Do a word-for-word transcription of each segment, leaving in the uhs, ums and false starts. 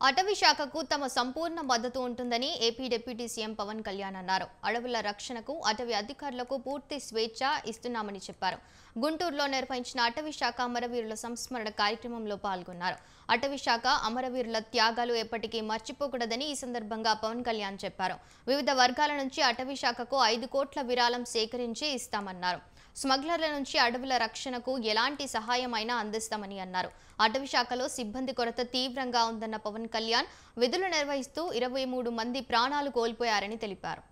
అటవీ శాఖకు తమ సంపూర్ణ మద్దతు ఉంటుందని AP deputy CM Pawan Kalyan అన్నారు. అడవుల రక్షణకు అటవీ అధికారులకు పూర్తి స్వేచ్ఛ ఇస్తున్నామని చెప్పారు. గుంటూరులో నిర్వహించిన అటవీ శాఖ అమరవీరుల సంస్మరణ కార్యక్రమంలో పాల్గొన్నారు. అటవీ శాఖ అమరవీరుల త్యాగాలు ఎప్పటికీ మర్చిపోకూడదని ఈ సందర్భంగా పవన్ కళ్యాణ్ చెప్పారు. వివిధ వర్గాల నుంచి అటవీ శాఖకు ఐదు కోట్ల విరాళం సేకరించి ఇస్తామన్నారు. స్మగ్లర్ల నుంచి అడవుల రక్షణకు ఎలాంటి సహాయమైనా అందిస్తామని అన్నారు. అటవీ శాఖలో సిబ్బంది కొరత తీవ్రంగా ఉందన్న పవన్ కళ్యాణ్ విధులు నిర్వహిస్తూ ఇరవై మూడు మంది ప్రాణాలు కోల్పోయారని తెలిపారు.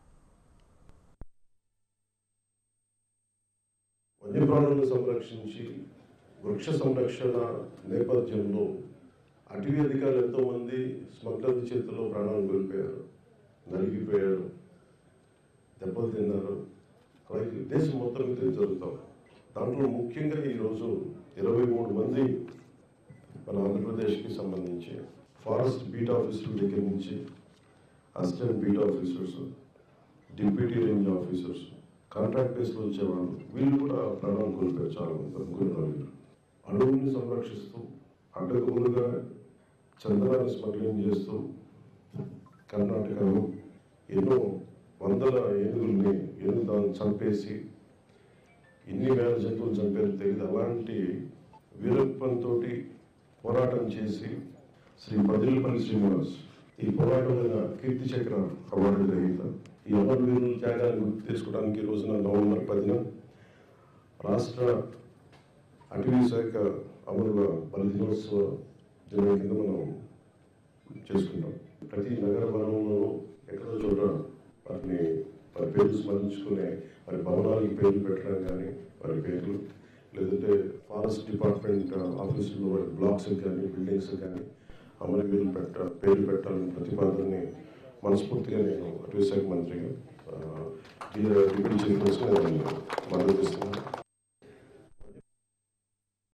వన్యప్రాణులను సంరక్షించి వృక్ష సంరక్షణ నేపథ్యంలో అటవీ అధికారులు ఎంతో మంది స్మగ్లర్ల చేతుల్లో ప్రాణాలు కోల్పోయారు, నలిగిపోయారు, దెబ్బలు తిన్నారు. అలాగే దేశం మొత్తం మీద జరుగుతాం. దాంట్లో ముఖ్యంగా ఈరోజు ఇరవై మూడు మంది మన ఆంధ్రప్రదేశ్కి సంబంధించి ఫారెస్ట్ బీట్ ఆఫీసర్ల దగ్గర నుంచి assistant beat officers, deputy range officers, contract బేస్లో వచ్చేవాళ్ళు, వీళ్ళు కూడా ప్రాణాలు కోల్పోయారు. చాలా మంది అనుకున్నారు. అడవుల్ని సంరక్షిస్తూ అడ్డగోలుగా చందనాన్ని స్మగ్లింగ్ చేస్తూ కర్ణాటకలో ఎన్నో వందల ఏనుగుల్ని ఏనుగు చంపేసి ఇన్ని వేల జంతువులు చంపారు తెలియదు. అలాంటి వీరత్వంతో పోరాటం చేసి శ్రీ పదిలపల్లి శ్రీనివాస్ ఈ పోరాటమైన కీర్తి చక్ర అవార్డు గ్రహీత. ఈ అమరవీరుల త్యాగాన్ని గుర్తు తీసుకోవడానికి ఈ రోజున నవంబర్ పదిన రాష్ట్ర అటవీ శాఖ అమరుల బలిదినోత్సవ దినం కింద మనం చేసుకుంటాం. ప్రతి నగర వనంలో ఎక్కడో చోట వారిని వారి పేర్లు స్మరించుకునే వారి భవనాలకి పేర్లు పెట్టడం కానీ, వారి పేర్లు లేదంటే ఫారెస్ట్ డిపార్ట్మెంట్ ఆఫీసుల్లో వారి బ్లాక్స్ కానీ బిల్డింగ్స్ కానీ అమరవీరులు పెట్ట పేర్లు పెట్టాలని ప్రతిపాదనని మనస్ఫూర్తిగా నేను అటవీ శాఖ మంత్రిగా డిప్యూటీ చీఫ్ మినిస్టర్ మద్దతు ఇస్తున్నాను.